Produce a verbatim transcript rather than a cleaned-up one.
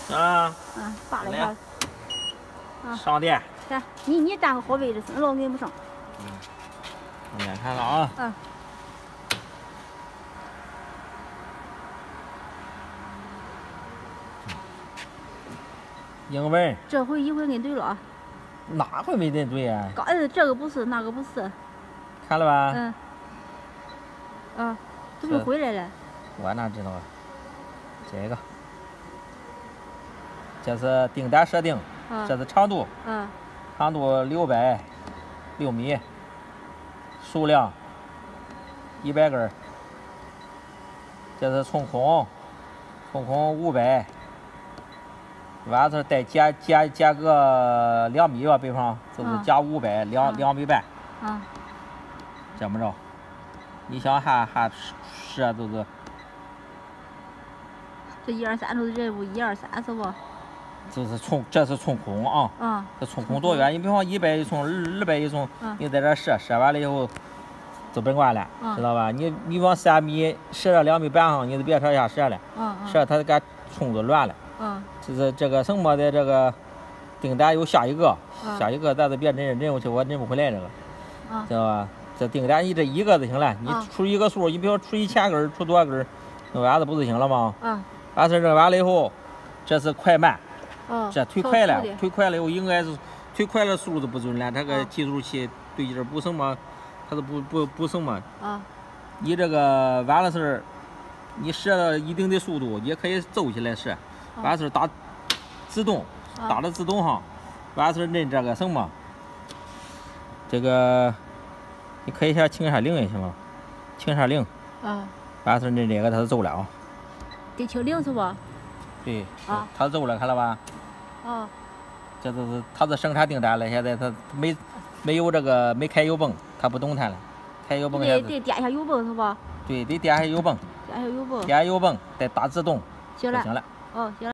啊。 嗯，拔了一下。 啊。上电。 来，你你站个好位置，老摁不上。 嗯。上电看了啊。 嗯。 英文。 这回一回摁对了啊。 哪回没摁对啊？ 刚摁这个不是，那个不是。 看了吧？ 嗯。啊，怎么回来了？ 我哪知道啊？这个，这是订单设定， 啊、 这是长度， 嗯， 长度六百六米，数量一百根，这是冲孔，冲孔五百，完事再加加加个两米吧，比方就是加五百两两米半， 啊， 这么着，你想还还设就是。 这一二三都是任务，一二三是不？ 就是冲，这是冲孔啊。 嗯。 这冲孔多远？你比方一百一冲，二二百一冲， 嗯、 你在这射，射完了以后就甭管了， 嗯、 知道吧？你你往三米射到两米半上，你就别朝下射了。 嗯嗯。 射它给冲就乱了。 嗯。 就是这个什么的这个订单有下一个， 嗯、 下一个咱就别认任务去，我认不回来这个， 嗯、 知道吧？这订单你这一个就行了，你出一个数，你比如出一千根，出多少根，那完了不就行了吗？ 嗯。 完事扔完了以后，这是快慢， 哦、 这推快了，推快了以后应该是推快了速度不准了，这个计数器对劲不什么，它是不不不什么。 啊。 你这个完了事你射到一定的速度也可以走起来射，完事打自动，打了自动哈，完事认这个什么，这个你可以先清一下零也行吗？清一下零。 啊。 完事认这个它就走了啊。 得清零是吧？ 对， 啊， 它走了，看了吧？ 啊， 这都是它是生产订单了，现在它没没有这个没开油泵，它不动弹了，开油泵得得点一下油泵是吧？ 对，得点下油泵， 点下油泵， 点下油泵再打自动， 行了， 行了。 哦，行了。